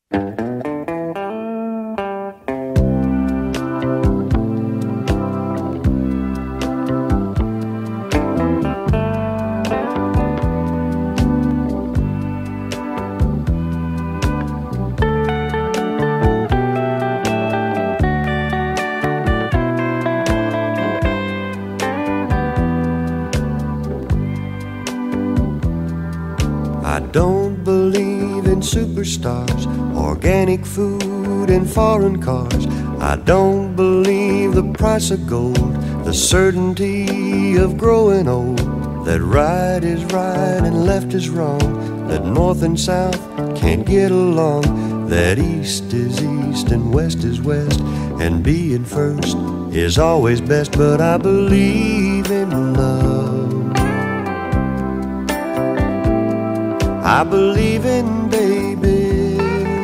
I don't believe in superstars, organic food and foreign cars. I don't believe the price of gold, the certainty of growing old, that right is right and left is wrong, that north and south can't get along, that east is east and west is west, and being first is always best. But I believe in love. I believe in babies.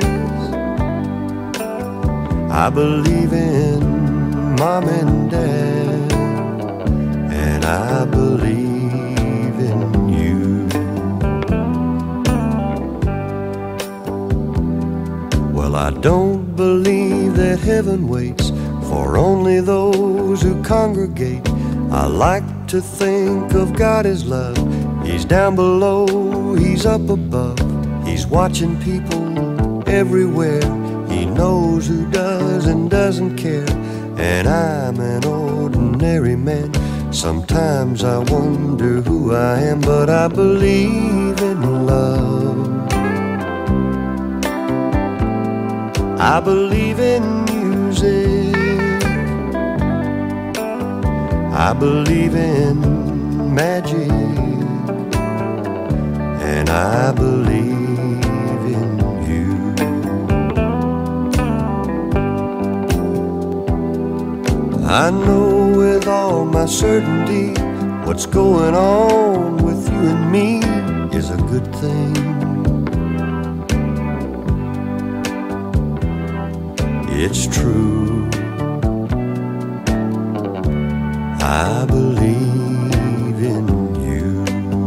I believe in mom and dad. And I believe in you. Well, I don't believe that heaven waits for only those who congregate. I like to think of God as love. He's down below, He's up above. He's watching people everywhere. He knows who does and doesn't care. And I'm an ordinary man. Sometimes I wonder who I am, but I believe in love. I believe in music. I believe in magic. And I believe in you. I know with all my certainty what's going on with you and me is a good thing. It's true. I believe in you.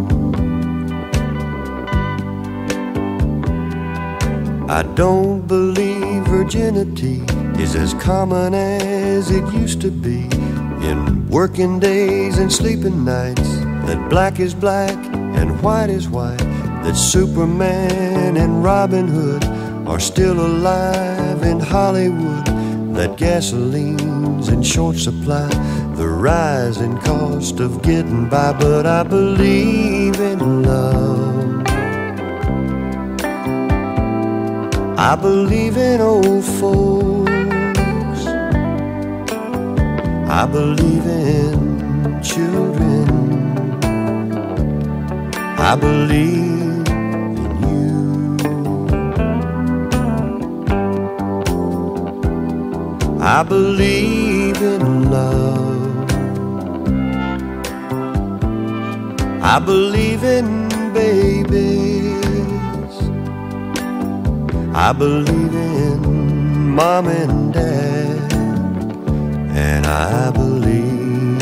I don't believe virginity is as common as it used to be. In working days and sleeping nights, that black is black and white is white, that Superman and Robin Hood are still alive in Hollywood, that gasoline's in short supply, the rising cost of getting by. But I believe in love. I believe in old folks. I believe in children. I believe in you. I believe in love. I believe in babies. I believe in mom and dad. And I believe